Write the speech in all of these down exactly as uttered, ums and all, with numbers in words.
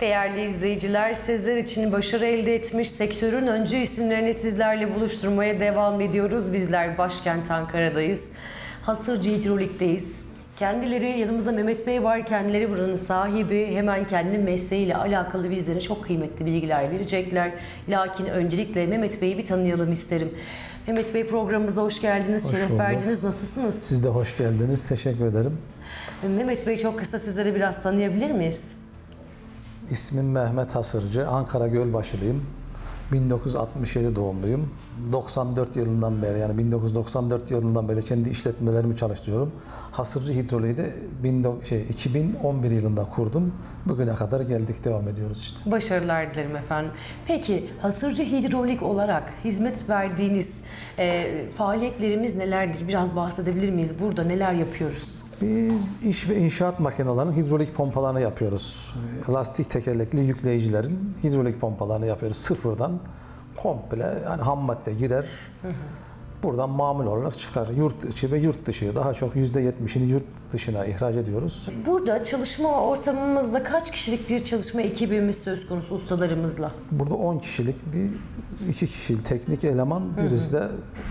Değerli izleyiciler, sizler için başarı elde etmiş sektörün öncü isimlerini sizlerle buluşturmaya devam ediyoruz. Bizler başkent Ankara'dayız. Hasırcı Hidrolik'teyiz. Kendileri, yanımızda Mehmet Bey var, kendileri buranın sahibi. Hemen kendi mesleğiyle alakalı bizlere çok kıymetli bilgiler verecekler. Lakin öncelikle Mehmet Bey'i bir tanıyalım isterim. Mehmet Bey, programımıza hoş geldiniz, hoş şeref bulduk. verdiniz. Nasılsınız? Siz de hoş geldiniz, teşekkür ederim. Mehmet Bey, çok kısa sizleri biraz tanıyabilir miyiz? İsmim Mehmet Hasırcı, Ankara Gölbaşılıyım. bin dokuz yüz altmış yedi doğumluyum. doksan dört yılından beri, yani bin dokuz yüz doksan dört yılından beri kendi işletmelerimi çalıştırıyorum. Hasırcı Hidrolik'i de iki bin on bir yılında kurdum. Bugüne kadar geldik, devam ediyoruz işte. Başarılar dilerim efendim. Peki Hasırcı Hidrolik olarak hizmet verdiğiniz e, faaliyetlerimiz nelerdir? Biraz bahsedebilir miyiz? Burada neler yapıyoruz? Biz iş ve inşaat makinelerinin hidrolik pompalarını yapıyoruz. Lastik tekerlekli yükleyicilerin hidrolik pompalarını yapıyoruz. Sıfırdan komple, yani ham madde girer. Hı hı. Buradan mamul olarak çıkar. Yurt içi ve yurt dışı, daha çok yüzde yetmişini yurt dışına ihraç ediyoruz. Burada çalışma ortamımızda kaç kişilik bir çalışma ekibimiz söz konusu ustalarımızla? Burada on kişilik bir iki kişilik teknik eleman, birisi de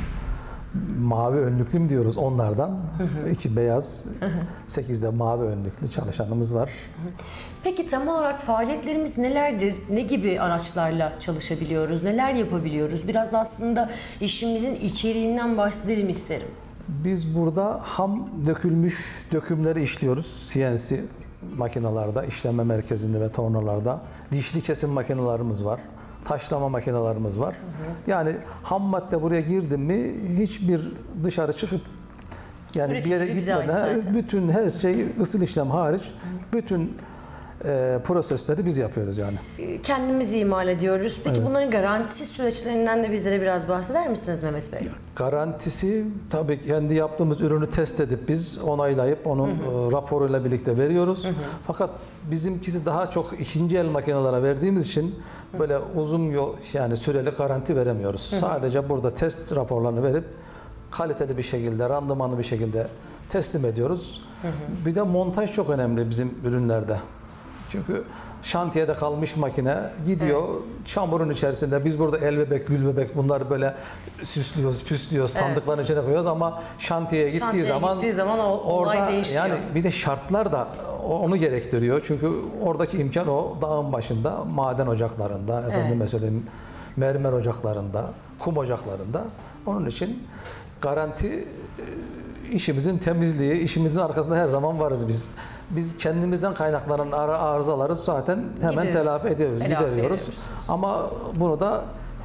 mavi önlüklü mü diyoruz onlardan. Hı hı. İki beyaz, hı hı. sekizde mavi önlüklü çalışanımız var. Hı hı. Peki tam olarak faaliyetlerimiz nelerdir? Ne gibi araçlarla çalışabiliyoruz? Neler yapabiliyoruz? Biraz da aslında işimizin içeriğinden bahsedelim isterim. Biz burada ham dökülmüş dökümleri işliyoruz. C N C makinalarda, işleme merkezinde ve tornalarda. Dişli kesim makinalarımız var. Taşlama makinelerimiz var. Hı hı. Yani ham madde buraya girdi mi hiçbir dışarı çıkıp yani üretici bir yere gitmeden bütün her şey, ısıl işlem hariç, hı hı. bütün e, prosesleri biz yapıyoruz yani. Kendimiz imal ediyoruz. Peki evet. Bunların garanti süreçlerinden de bizlere biraz bahseder misiniz Mehmet Bey? Garantisi tabii kendi yaptığımız ürünü test edip biz onaylayıp onun hı hı. raporuyla birlikte veriyoruz. Hı hı. Fakat bizimkisi daha çok ikinci el makinelere verdiğimiz için böyle uzun yol, yani süreli garanti veremiyoruz. Hı hı. Sadece burada test raporlarını verip kaliteli bir şekilde, randımanlı bir şekilde teslim ediyoruz. Hı hı. Bir de montaj çok önemli bizim ürünlerde. Çünkü şantiyede kalmış makine gidiyor, evet. çamurun içerisinde. Biz burada el bebek, gül bebek bunları böyle süslüyoruz, püslüyoruz, sandıkların evet. içine koyuyoruz ama şantiyeye gittiği şantiyeye zaman gittiği zaman o olay orada değişiyor. Yani bir de şartlar da onu gerektiriyor. Çünkü oradaki imkan o dağın başında, maden ocaklarında, evet. efendim mesela mermer ocaklarında, kum ocaklarında. Onun için garanti, işimizin temizliği, işimizin arkasında her zaman varız biz. Biz kendimizden kaynaklanan arızaları zaten hemen telafi ediyoruz, telafi gideriyoruz. Ama bunu da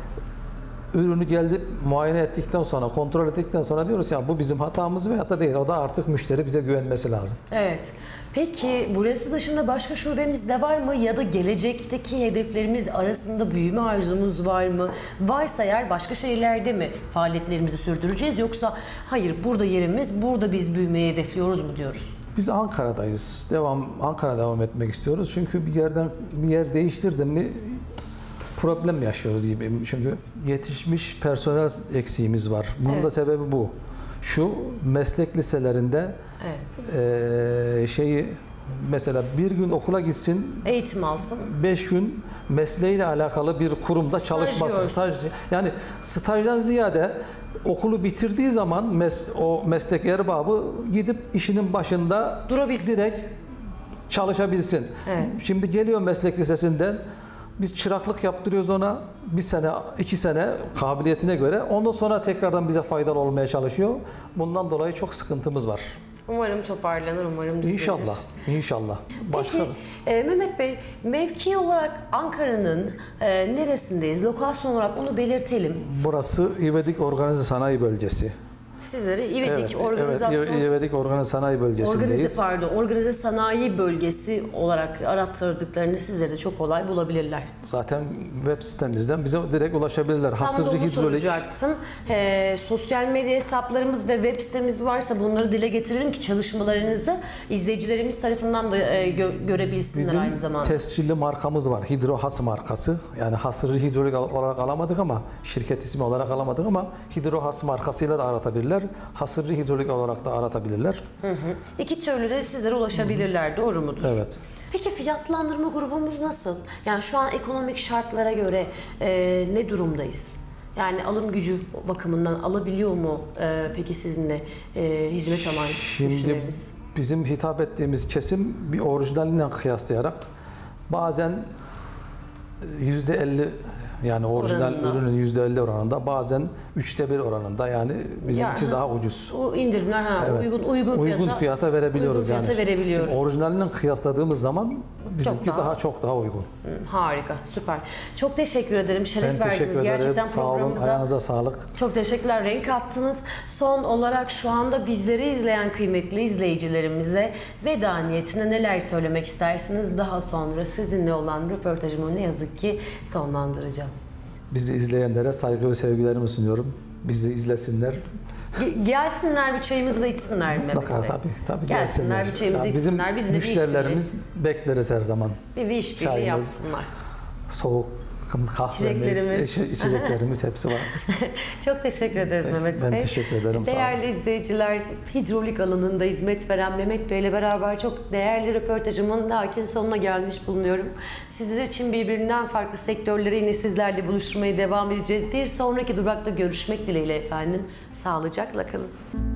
ürünü geldi muayene ettikten sonra, kontrol ettikten sonra diyoruz ya bu bizim hatamız veya da değil. O da artık müşteri bize güvenmesi lazım. Evet. Peki burası dışında başka şubemiz de var mı? Ya da gelecekteki hedeflerimiz arasında büyüme arzumuz var mı? Varsa eğer başka şehirlerde mi faaliyetlerimizi sürdüreceğiz? Yoksa hayır burada yerimiz, burada biz büyümeyi hedefliyoruz mu diyoruz? Biz Ankara'dayız. Devam, Ankara'da devam etmek istiyoruz. Çünkü bir yerden bir yer değiştirdim mi problem yaşıyoruz gibi. Çünkü yetişmiş personel eksiğimiz var. Bunun evet. da sebebi bu. Şu meslek liselerinde evet. e, şeyi mesela bir gün okula gitsin, eğitim alsın. Beş gün mesleğiyle alakalı bir kurumda staj çalışması. Staj, yani stajdan ziyade okulu bitirdiği zaman mes, o meslek erbabı gidip işinin başında durabilsin, direkt çalışabilsin. Evet. Şimdi geliyor meslek lisesinden, biz çıraklık yaptırıyoruz ona bir sene, iki sene kabiliyetine göre. Ondan sonra tekrardan bize faydalı olmaya çalışıyor. Bundan dolayı çok sıkıntımız var. Umarım toparlanır, umarım düzelir. İnşallah, inşallah. Başka... Peki e, Mehmet Bey, mevki olarak Ankara'nın e, neresindeyiz? Lokasyon olarak onu belirtelim. Burası İvedik Organize Sanayi Bölgesi. Sizleri İvedik evet, Organizasyon... Evet, İvedik Organize Sanayi Bölgesi'ndeyiz. Organize, pardon, Organize Sanayi Bölgesi olarak arattırdıklarını sizleri de çok kolay bulabilirler. Zaten web sitemizden bize direkt ulaşabilirler. Tam Hasırcı da onu Hidrolik. soracaktım. Ee, sosyal medya hesaplarımız ve web sitemiz varsa bunları dile getirelim ki çalışmalarınızı izleyicilerimiz tarafından da e, gö görebilsinler Bizim aynı zamanda. Bizim tescilli markamız var. Hidrohas markası. Yani Hasırcı Hidrolik olarak alamadık ama şirket ismi olarak alamadık ama Hidrohas markasıyla da aratabilirler. Hasırcı Hidrolik olarak da aratabilirler. Hı hı. İki türlü de sizlere ulaşabilirler. Hı hı. Doğru mudur? Evet. Peki fiyatlandırma grubumuz nasıl? Yani şu an ekonomik şartlara göre e, ne durumdayız? Yani alım gücü bakımından alabiliyor mu e, peki sizinle e, hizmet alan Şimdi müşterilerimiz? bizim hitap ettiğimiz kesim bir orijinaline kıyaslayarak bazen yüzde elli yani orijinal Oranında. ürünün yüzde elli oranında, bazen üçte bir oranında, yani bizimki Yani, daha ucuz. O indirimler ha, Evet. uygun uygun fiyata, Uygun fiyata verebiliyoruz uygun fiyata yani. verebiliyoruz. Şimdi orijinalini kıyasladığımız zaman bizimki Çok daha, daha- çok daha uygun. Hı, harika, süper. Çok teşekkür ederim. Şeref Ben verdiniz teşekkür ederim. gerçekten Sağ olun. programımıza. Ayağınıza sağlık. Çok teşekkürler. Renk kattınız. Son olarak şu anda bizleri izleyen kıymetli izleyicilerimizle veda niyetine neler söylemek istersiniz? Daha sonra sizinle olan röportajımı ne yazık ki sonlandıracağım. Bizi izleyenlere saygı ve sevgilerimi sunuyorum. Bizi izlesinler. Ge- Gelsinler bir çayımızı da içsinler Mehmet Mutlaka Bey. tabii, tabii Gelsinler bir çayımızı Yani bizim içsinler. Bizimle bir işbirliği, müşterilerimiz bekleriz her zaman. bir işbirliği Çayımız, yapsınlar. Soğuk kahvemiz, İçeceklerimiz. içi- içeceklerimiz hepsi vardır. Çok teşekkür ederiz Mehmet Ben Bey. teşekkür ederim, sağ olun. Değerli izleyiciler, hidrolik alanında hizmet veren Mehmet Bey ile beraber çok değerli röportajımın lakin sonuna gelmiş bulunuyorum. Sizler için birbirinden farklı sektörleri yine sizlerle buluşturmaya devam edeceğiz. Bir sonraki durakta görüşmek dileğiyle efendim. Sağlıcakla kalın.